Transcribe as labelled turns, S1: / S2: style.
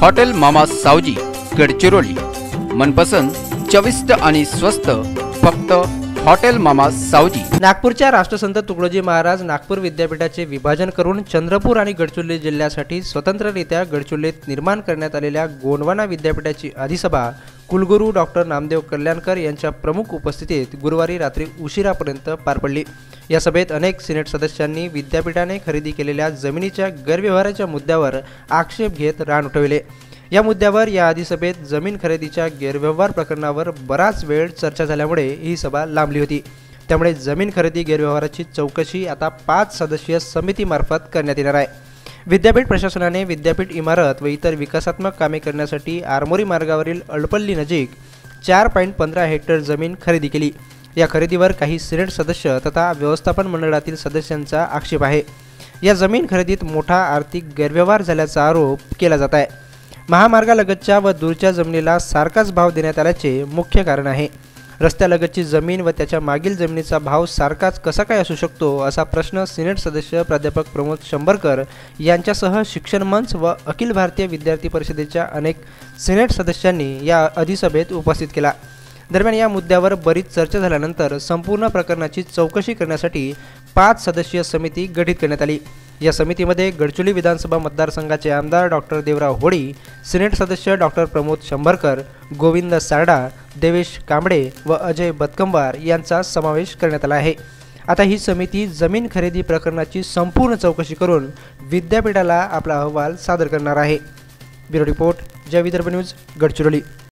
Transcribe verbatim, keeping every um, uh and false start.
S1: Hotel मामा सावजी गडचिरोली। मनपसंद चविष्ट आणि स्वस्त फक्त हॉटेल मामा सावजी।
S2: नागपूरच्या राष्ट्रसंत तुकडोजी महाराज नागपूर विद्यापीठाचे विभाजन करून चंद्रपूर आणि गडचिरोली जिल्ह्यासाठी स्वतंत्ररित्या गडचिरोलीत निर्माण करण्यात आलेल्या गोंडवाना विद्यापीठाची अधिसभा कुलगुरू डॉक्टर नामदेव कल्याणकर यांच्या प्रमुख उपस्थितीत गुरुवारी रात्री उशिरापर्यंत पार पडली। या सभेत अनेक सिनेट सदस्यांनी विद्यापीठाने खरेदी केलेल्या जमिनीच्या गैरव्यवहाराच्या मुद्द्यावर आक्षेप घेत रान उठवले। या मुद्द्यावर या अधिसभेत जमीन खरेदीच्या गैरव्यवहार प्रकरणावर बराच वेळ चर्चा झाल्यामुळे ही सभा लांबली होती। त्यामुळे जमीन खरेदी गैरव्यवहाराची चौकशी आता पाच सदस्यीय समितीमार्फत करण्यात येणार आहे। विद्यापीठ प्रशासनाने विद्यापीठ इमारत व इतर विकासात्मक कामे करण्यासाठी आरमोरी मार्गावरील अडपल्ली नजीक चार पॉईंट पंधरा हेक्टर जमीन खरेदी केली। या खरेदीवर काही सिनेट सदस्य तथा व्यवस्थापन मंडळातील सदस्यांचा आक्षेप आहे। या जमीन खरेदीत मोठा आर्थिक गैरव्यवहार झाल्याचा आरोप केला जात आहे। महामार्गालगतच्या व दूरच्या जमिनीला सारखाच भाव देण्यात आल्याचे मुख्य कारण आहे। रस्त्यालगतची जमीन व त्याच्या मागील जमिनीचा भाव सारखाच कसा काय असू शकतो असा प्रश्न सिनेट सदस्य प्राध्यापक प्रमोद शंभरकर यांच्यासह शिक्षण मंच व अखिल भारतीय विद्यार्थी परिषदेच्या अनेक सिनेट सदस्यांनी या अधिसभेत उपस्थित केला। दरम्यान या मुद्द्यावर बरीच चर्चा झाल्यानंतर संपूर्ण प्रकरणाची चौकशी करण्यासाठी पाच सदस्यीय समिती गठीत करण्यात आली। या समितीमध्ये गडचिरोली विधानसभा मतदारसंघाचे आमदार डॉक्टर देवराव होळी, सिनेट सदस्य डॉक्टर प्रमोद शंभरकर, गोविंद सारडा, देवेश कांबळे व अजय बतकंवार यांचा समावेश करण्यात आला आहे। आता ही समिती जमीन खरेदी प्रकरणाची संपूर्ण चौकशी करून विद्यापीठाला आपला अहवाल सादर करणार आहे। Bureau report, Jai Vidarbha news, Gadchiroli.